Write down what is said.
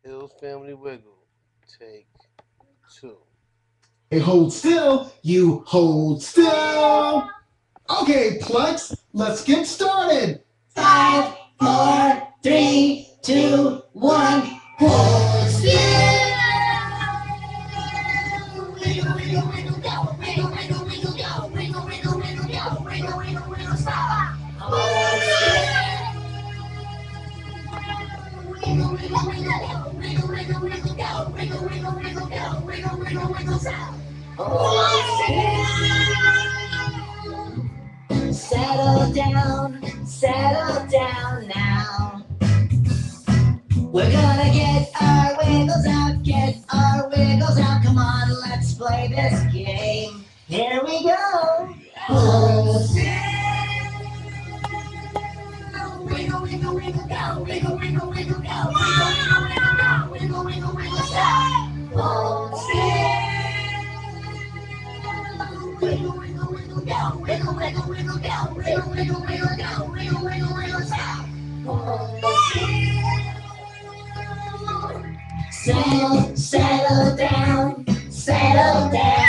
Hills Family Wiggle. Take two. Hey, hold still. You hold still. Okay, Plex, let's get started. 5, 4, 3, 2, 1. Hold still. Wiggle, wiggle, wiggle, go. Wiggle, wiggle, wiggle, go. Wiggle, wiggle, wiggle, go. Wiggle, wiggle, wiggle, stop. Hold still. Wiggle, wiggle, wiggle, go. Wiggle, wiggle, wiggle, go. Wiggle, wiggle, wiggle, go. Wiggle, wiggle, wiggle, stop. Hold still. Settle down now. We're gonna get our wiggles out. Come on, let's play this game. Here we go. Hold still. Wiggle, wiggle, wiggle, go. Wiggle, wiggle, wiggle, go. Wiggle, wiggle, wiggle, go. Wiggle, wiggle, wiggle, stop. Hold still. Wiggle, wiggle, wiggle, go. Wiggle, wiggle, wiggle, go. Wiggle, wiggle, wiggle, go. Wiggle, wiggle, wiggle, stop. Hold still. Settle down, settle down.